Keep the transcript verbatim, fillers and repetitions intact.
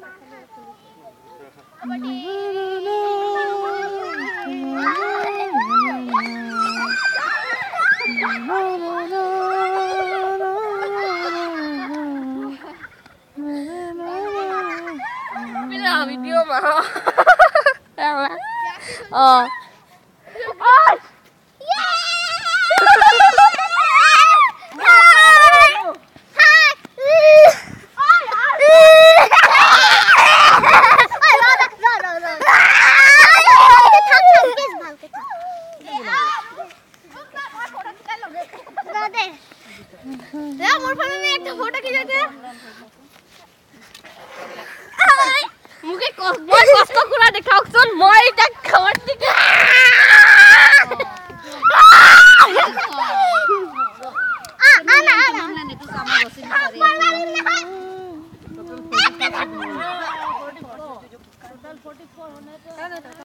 video mà ờ মুখে মই কষ্ট কৰা দেখাওকচোন মই এটা খাওয়ার দিকে আ আনা আনা নেটু কামা বসি করে টোটাল চৌৱাল্লিশ होने